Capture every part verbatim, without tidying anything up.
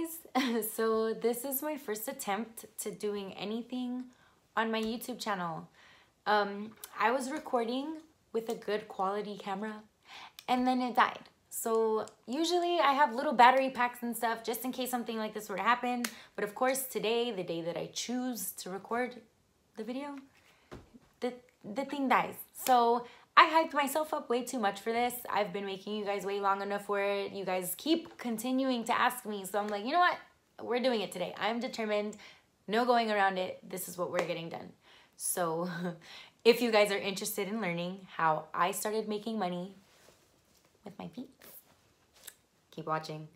guys. So this is my first attempt to doing anything on my YouTube channel. Um, I was recording with a good quality camera and then it died. So usually I have little battery packs and stuff just in case something like this were to happen. But of course today, the day that I choose to record the video, the, the thing dies. So I hyped myself up way too much for this. I've been making you guys wait long enough for it. You guys keep continuing to ask me. So I'm like, you know what? We're doing it today. I'm determined. No going around it. This is what we're getting done. So if you guys are interested in learning how I started making money with my feet, keep watching.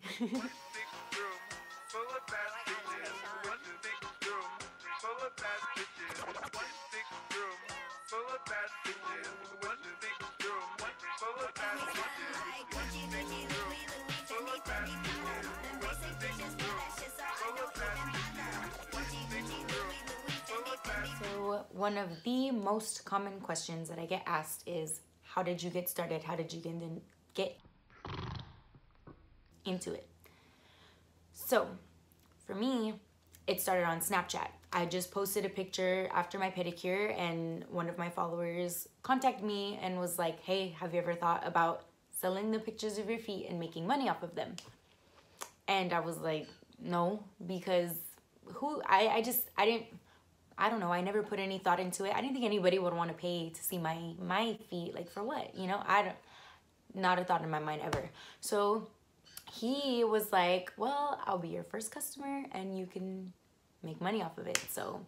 So one of the most common questions that I get asked is, how did you get started? How did you get, in, get into it? So for me, it started on Snapchat. I just posted a picture after my pedicure and one of my followers contacted me and was like, hey, have you ever thought about selling the pictures of your feet and making money off of them? And I was like, no, because who, I, I just, I didn't, I don't know. I never put any thought into it. I didn't think anybody would want to pay to see my, my feet. Like for what, you know, I don't, not a thought in my mind ever. So he was like, well, I'll be your first customer and you can make money off of it. So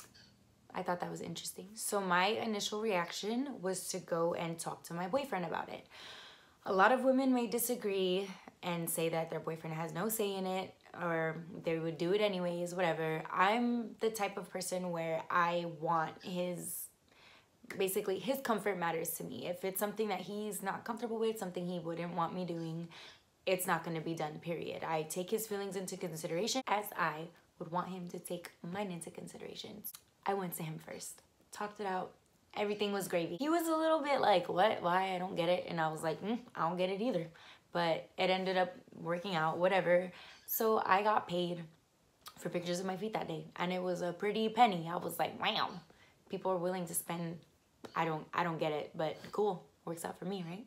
I thought that was interesting. So my initial reaction was to go and talk to my boyfriend about it. A lot of women may disagree and say that their boyfriend has no say in it or they would do it anyways, whatever. I'm the type of person where I want his, basically his comfort matters to me. If it's something that he's not comfortable with, something he wouldn't want me doing, it's not going to be done, period. I take his feelings into consideration as I would want him to take mine into consideration. I went to him first, talked it out. Everything was gravy. He was a little bit like, what, why, I don't get it. And I was like, mm, I don't get it either. But it ended up working out, whatever. So I got paid for pictures of my feet that day. And it was a pretty penny. I was like, wow, people are willing to spend, I don't, I don't get it, but cool, works out for me, right?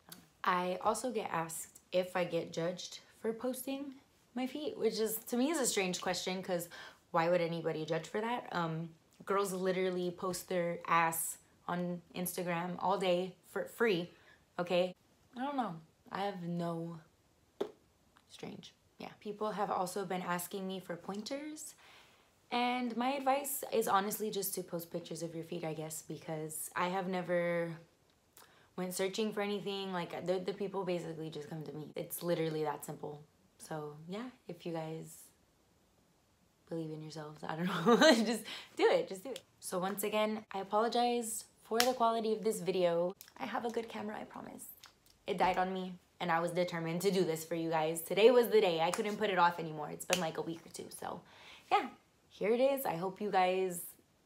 I also get asked if I get judged for posting my feet, which is, to me, is a strange question because why would anybody judge for that? Um, girls literally post their ass on Instagram all day for free, okay? I don't know. I have no, strange. Yeah, people have also been asking me for pointers and my advice is honestly just to post pictures of your feet, I guess, because I have never went searching for anything. Like the, the people basically just come to me. It's literally that simple. So yeah, if you guys believe in yourselves, I don't know, just do it, just do it. So once again, I apologize for the quality of this video. I have a good camera, I promise. It died on me and I was determined to do this for you guys. Today was the day. I couldn't put it off anymore. It's been like a week or two. So yeah, here it is. I hope you guys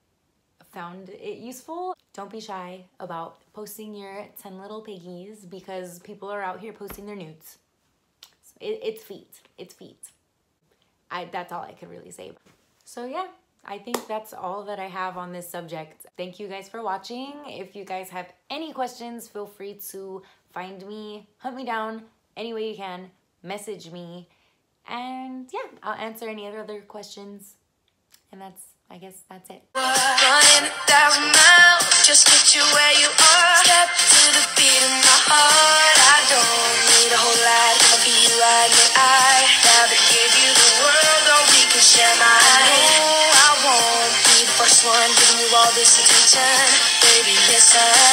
found it useful. Don't be shy about posting your ten little piggies because people are out here posting their nudes. So it, it's feet, it's feet. I, that's all I could really say. So yeah, I think that's all that I have on this subject. Thank you guys for watching. If you guys have any questions, feel free to find me, hunt me down any way you can, message me, and yeah, I'll answer any other questions. And that's, I guess that's it. Running a thousand miles, just get you where you are. Step to the beat of my heart. I don't need a whole lot, I'll be right in your eye. Now to give you the world, or we can share my know I won't be the first one giving you all this attention. Baby, yes I